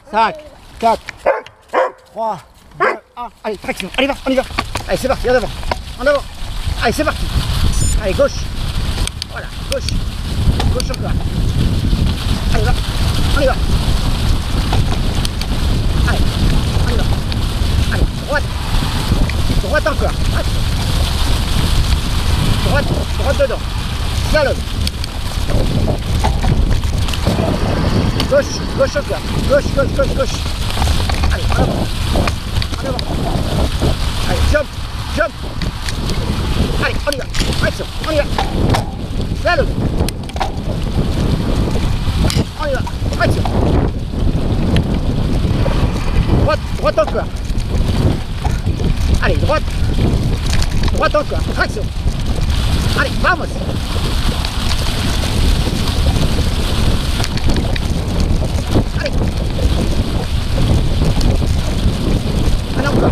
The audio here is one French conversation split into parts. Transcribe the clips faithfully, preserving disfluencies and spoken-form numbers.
cinq, quatre, trois, deux, un. Allez, traction. Allez, va, on y va. Allez, c'est parti, en avant. En avant. Allez, c'est parti. Allez, gauche. Voilà, gauche. Gauche encore. Allez, va. On y va. Allez, on y va. Allez, droite. Droite encore. Droite. Droite, droite dedans. Slalom. Gauche, gauche encore. Gauche, gauche, gauche, gauche. Allez, en avant. En avant. Allez, jump, jump. Allez, on y va. Action, on y va. Slalom. On y va. Action. Droite, droite encore. Allez, droite. Droite encore. Traction. Allez, vamos. Allez. Allez, encore.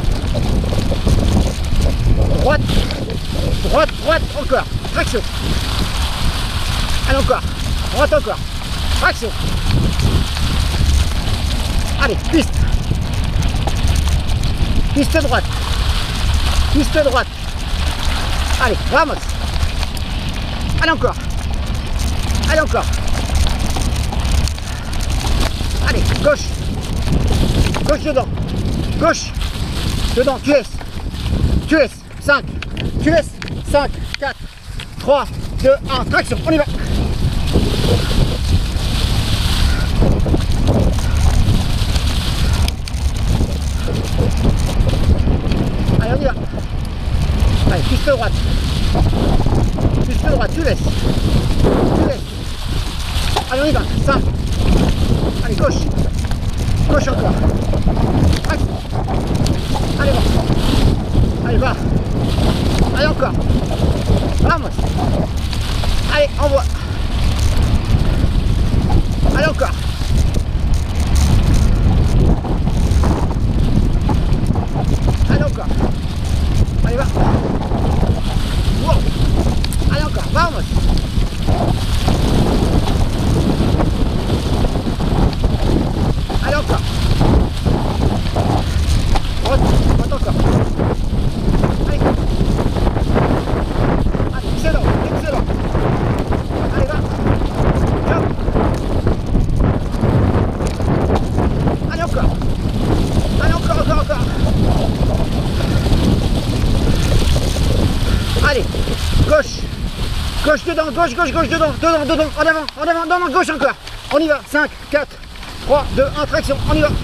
Droite. Droite, droite, encore. Traction. Allez, encore. Droite, encore. Traction. Allez, piste. Piste droite. Piste droite. Allez, vamos. Allez, encore. Allez, encore. Allez, gauche. Gauche dedans. Gauche. Dedans, tu laisses. Tu laisses. cinq. Tu laisses. cinq, quatre, trois, deux, un. Traction, on y va. Allez, on y va. Allez, piste droite. Piste droite, tu laisses. Tu laisses. Allez, on y va. cinq. Allez, gauche. Gauche encore. Axe. Allez, va. Allez, va. Allez, encore. Vamos. Allez, envoie. Allez, encore. Allez, encore. Allez, va. Wow. Allez, encore. Vamos. Allez, encore. Droite. Droite encore. Allez. Allez, excellent. Excellent. Allez, va. Jump. Allez, encore. Allez, encore, encore, encore. Allez, gauche, gauche dedans, gauche, gauche, gauche dedans, dedans, dedans, en avant, en avant, dedans, gauche encore. On y va, cinq, quatre, trois, deux, un, traction, on y va.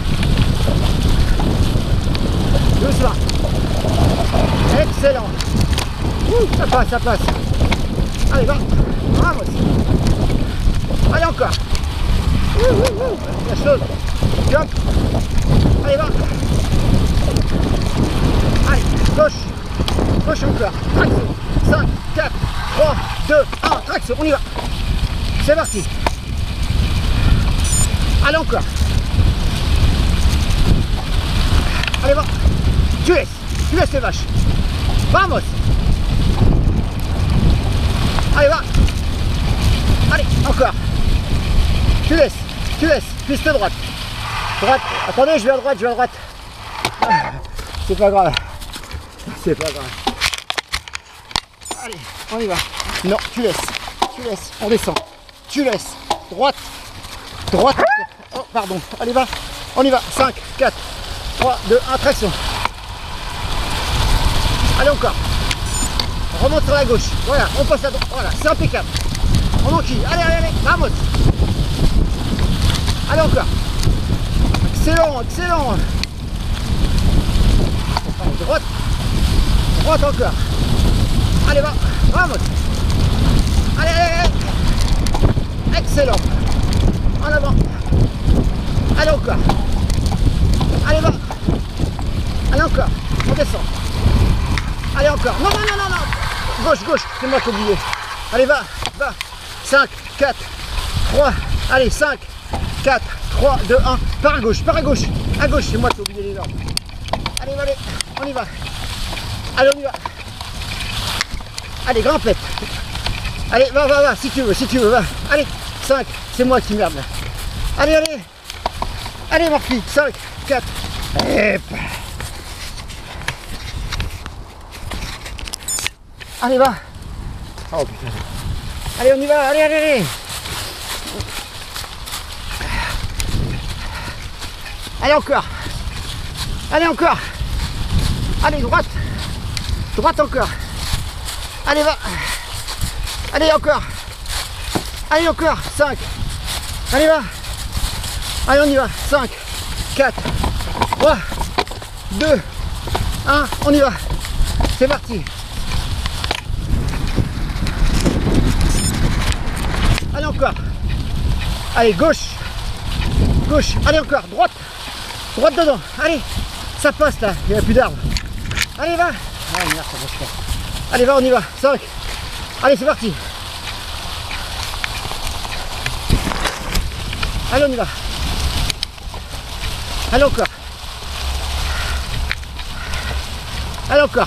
Doucement. Excellent. Ouh, ça passe, ça passe. Allez, va, vamos. Allez, encore. Ouh, ouh, ouh. La chose. Jump. Allez, va. Allez, gauche. Gauche encore, traction, cinq, quatre, trois, deux, un, traction, on y va. C'est parti. Allez, encore. Allez, va. Tu laisses, tu laisses les vaches. Vamos. Allez, va. Allez, encore. Tu laisses, tu laisses, piste droite. Droite, attendez, je vais à droite, je vais à droite. C'est pas grave. C'est pas grave. Allez, on y va. Non, tu laisses. Tu laisses. On descend. Tu laisses. Droite. Droite. Oh, pardon. Allez, va. On y va. cinq, quatre, trois, deux, un, traction. Allez, encore. On remonte sur la gauche. Voilà, on passe à droite. Voilà, c'est impeccable. On enquille. Allez, allez, allez. Vamos. Allez, encore. Excellent, excellent. Allez, droite. Droite encore. Allez, va. Vamos. Allez, allez, allez. Excellent. En avant. Allez, encore. Allez, va. Allez, encore. On descend. Allez, encore. Non, non, non, non, non. Gauche, gauche. C'est moi qui ai oublié. Allez, va. Va. cinq, quatre, trois. Allez, cinq, quatre, trois, deux, un. Par à gauche, par à gauche. À gauche, c'est moi qui ai oublié les normes. Allez, allez. On y va. Allez, on y va. Allez, grimpette. Allez, va, va, va, si tu veux, si tu veux, va. Allez, cinq, c'est moi qui merde là. Allez, allez. Allez Murphy, cinq, quatre, et... Allez, va. Oh putain. Allez, on y va, allez, allez, allez. Allez, encore. Allez, encore. Allez, droite. Droite encore. Allez, va. Allez, encore. Allez, encore. cinq. Allez, va. Allez, on y va. cinq, quatre, trois, deux, un. On y va. C'est parti. Allez, encore. Allez, gauche. Gauche. Allez, encore. Droite. Droite dedans. Allez. Ça passe là. Il n'y a plus d'arbres. Allez, va. Ah, merde, ça bouge pas. Allez, va, on y va. cinq. Allez, c'est parti. Allez, on y va. Allez, encore. Allez, encore.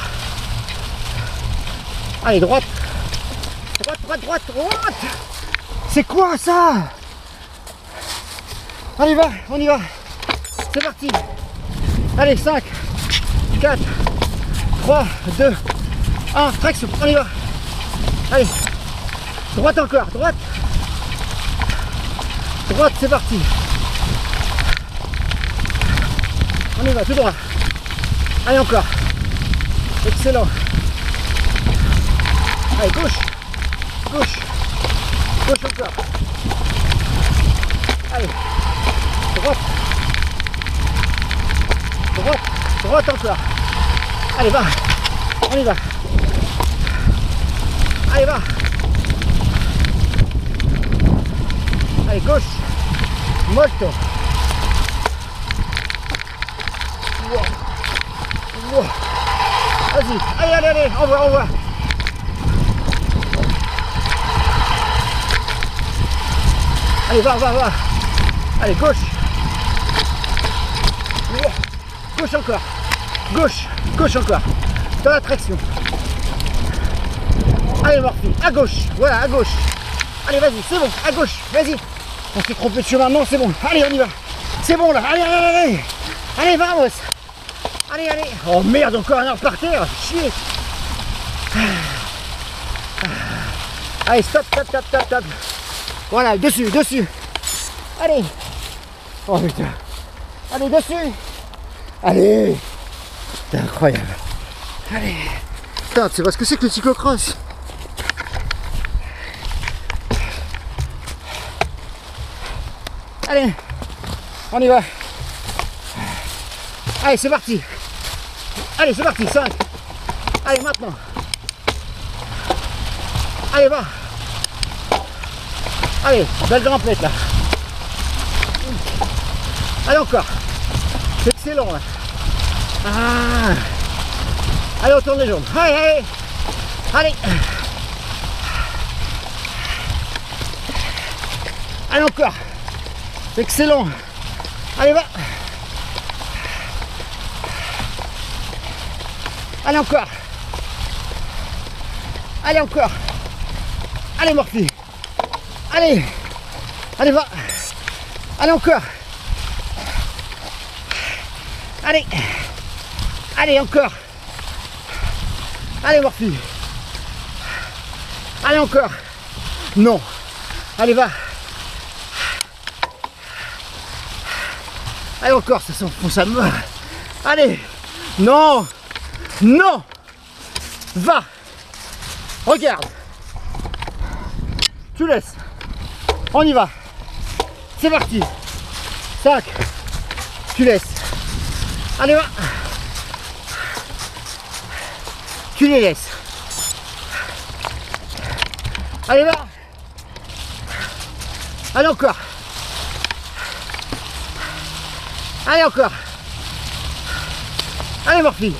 Allez, droite. Droite, droite, droite, droite. C'est quoi ça? Allez, va, on y va. C'est parti. Allez, cinq, quatre, trois, deux, un. Traction, on y va. Allez. Droite encore, droite. Droite, c'est parti. On y va, tout droit. Allez, encore. Excellent. Allez, gauche. Gauche. Gauche encore. Allez. Droite. Droite. Droite encore. Allez, va. On y va. Allez, va. Allez, gauche. Molto. Wow. Wow. Vas-y. Allez, allez, allez. On voit, on voit. Allez, va, va, va. Allez, gauche. Wow. Gauche encore. Gauche. Gauche encore. Dans la traction. Allez, Murphy. À gauche. Voilà, à gauche. Allez, vas-y, c'est bon. À gauche. Vas-y. On s'est trompé de chemin. Non, c'est bon. Allez, on y va. C'est bon, là. Allez, allez, allez. Allez, vamos. Allez, allez. Oh, merde, encore un arbre par terre. Chier. Allez, stop, stop, stop, stop, stop. Voilà, dessus, dessus. Allez. Oh putain. Allez, dessus. Allez. C'est incroyable. Allez. Putain, tu sais pas ce que c'est que le cyclocross? Allez. On y va. Allez, c'est parti. Allez, c'est parti. cinq. Allez, maintenant. Allez, va. Allez, belle grimpette là. Allez, encore. C'est excellent là. Ah. Allez, on tourne les jambes. Allez, allez. Allez. Allez, encore. C'est excellent. Allez, va. Allez, encore. Allez, encore. Allez, Murphy. Allez. Allez, va. Allez, encore. Allez. Allez, encore. Allez, Murphy. Allez, encore. Non. Allez, va. Allez, encore, ça s'enfonce à mort. Allez. Non. Non. Va. Regarde. Tu laisses. On y va. C'est parti. cinq. Tu laisses. Allez, va. Tu les laisses. Allez, va. Allez, encore. Allez, encore. Allez, Murphy.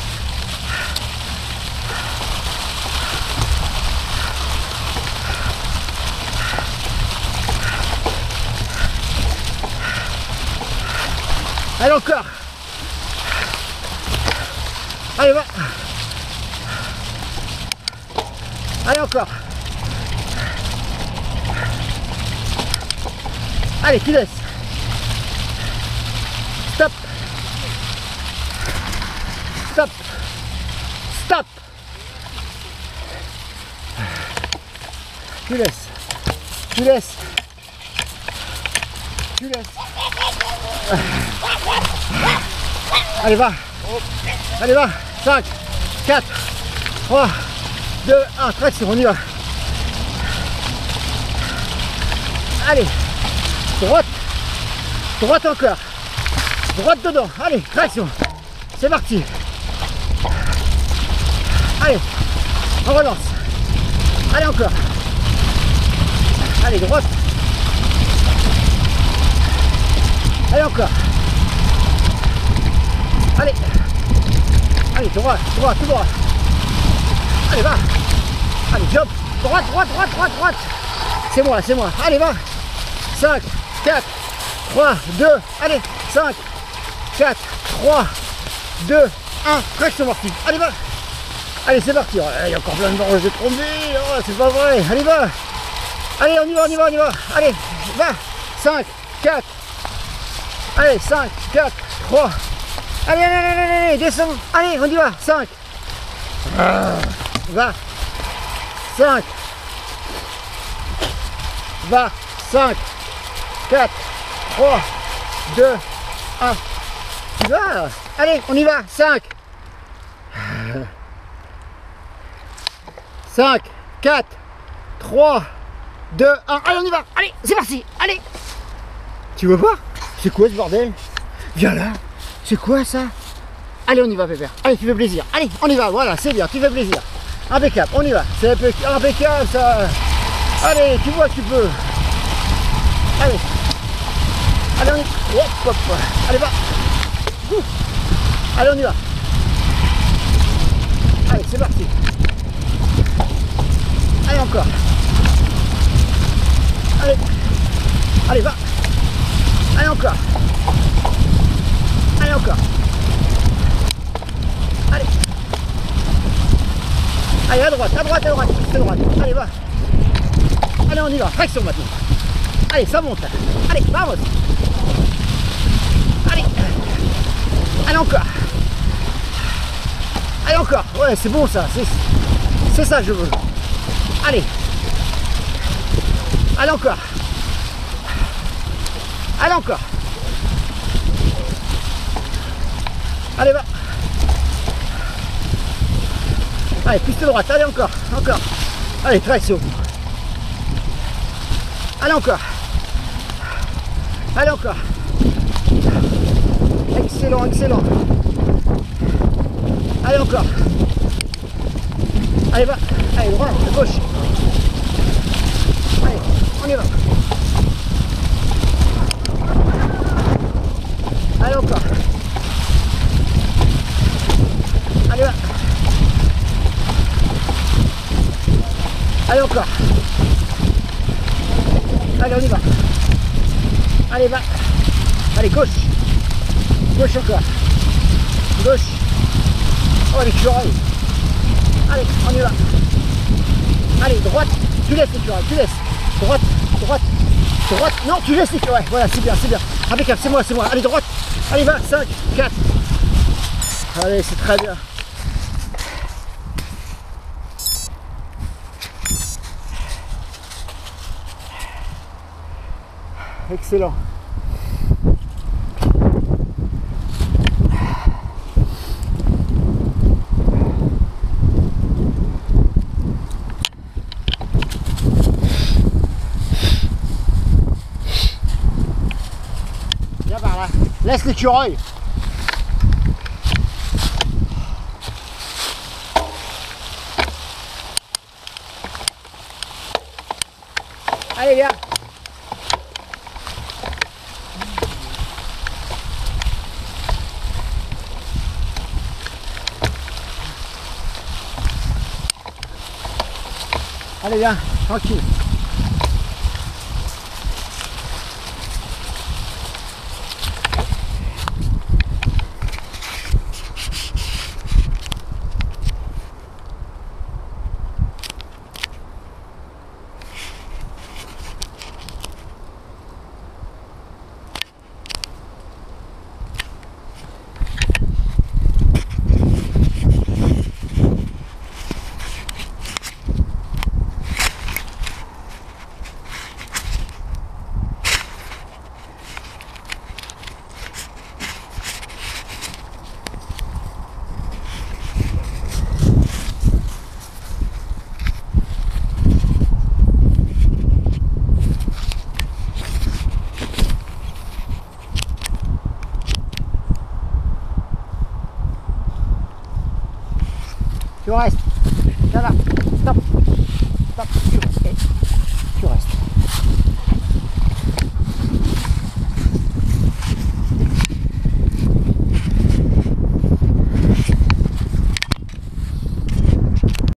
Allez, encore. Allez, va. Allez, encore. Allez, tu laisses. tu laisses, tu laisses, tu laisses. Allez, va. Allez, va. cinq, quatre, trois, deux, un. Traction, on y va. Allez. Droite. Droite encore. Droite dedans. Allez, traction. C'est parti. Allez. On relance. Allez, encore. Allez, droite. Allez, encore. Allez. Allez, droite, droite, tout droit. Allez, va. Allez, jump. Droite, droite, droite, droite, droite. C'est moi, c'est moi. Allez, va. cinq, quatre, trois, deux. Allez, cinq, quatre, trois, deux, un. Traction mortive. Allez, va. Allez, c'est parti. Oh, il y a encore plein de barres, j'ai trompé. Oh, c'est pas vrai. Allez, va. Allez, on y va, on y va, on y va. Allez, va. cinq, quatre. Allez, cinq, quatre, trois. Allez, allez, allez, allez, allez, descends. Allez, on y va. cinq. Ah, va. cinq. Va. cinq, quatre, trois, deux, un. Tu vas. Allez, on y va. cinq. cinq, quatre, trois, deux, un. Allez, on y va. Allez, c'est parti. Allez. Tu veux pas? C'est quoi ce bordel? Viens là. C'est quoi ça? Allez, on y va, pépère. Allez, tu fais plaisir. Allez, on y va. Voilà, c'est bien. Tu fais plaisir. Impeccable. On y va. C'est impeccable, ça. Allez, tu vois, tu peux. Allez. Allez, on y va. Hop, hop. Allez, va. Ouh. Allez, on y va. Allez, c'est parti. Allez, encore. Allez. Allez, va. Allez, encore. Allez, encore. Allez. Allez, à droite, à droite, à droite. À droite. Allez, va. Allez, on y va. Traction maintenant. Allez, ça monte. Allez, vamos. Allez. Allez, encore. Allez, encore. Ouais, c'est bon ça. C'est ça que je veux. Allez. Allez, encore. Allez, encore. Allez, va. Allez, piste droite. Allez, encore. Encore. Allez, traction. Allez, encore. Allez, encore. Excellent, excellent. Allez, encore. Allez, va. Allez, droite, gauche. Allez, on y va. Allez, encore. Allez, va. Allez, encore. Allez, on y va. Allez, va. Allez, gauche. Gauche encore. Gauche. Oh, l'écureuil. Allez, on y va. Allez, droite. Tu laisses l'écureuil, tu laisses. Droite, droite, droite. Non, tu laisses l'écureuil. Voilà, c'est bien, c'est bien. Impeccable, c'est moi, c'est moi. Allez, droite. Allez, va. cinq, quatre. Allez, c'est très bien. Excellent. Viens par là. Laisse l'écureuil. Allez, viens. Allez, viens, tranquille. reste. Là, là. Stop. Stop. Et